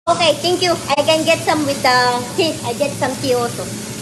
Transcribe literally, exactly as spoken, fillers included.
Okay, thank you. I can get some with the tea. I get some tea also.